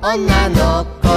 女の子。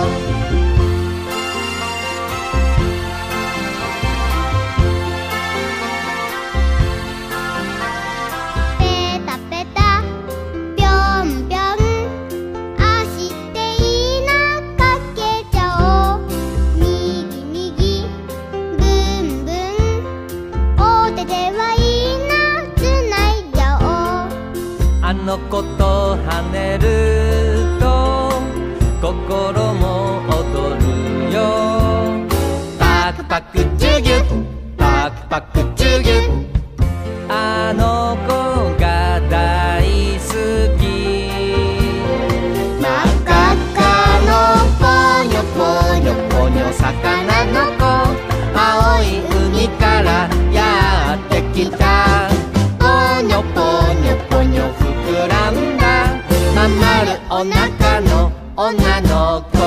ペタペタぴょんぴょん、あしていいなかけちゃおう。みぎみぎぶんぶん、おててはいいなつないじゃおう。 あの子と跳ねると心も踊るよ。パクパクチュギュパクパクチュギュ、あの子が大好き。真っ赤っかのポニョポニョポニョ魚の子、青い海からやってきた。ポニョポニョポニョ膨らんだまん丸お腹の女の子。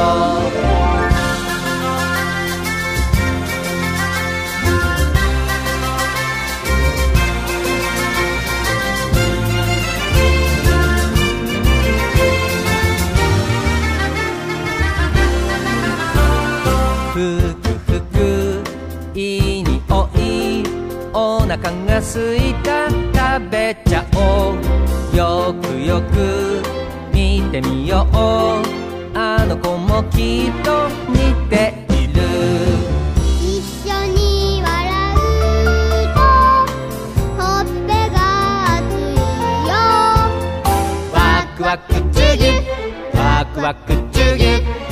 ふくふくいいにおい、お腹がすいた食べちゃおう。よくよく見てみよう、あの子もきっと似ている。 一緒に笑うとほっぺが熱いよ。 ワクワクチュギュワクワクチュギュ、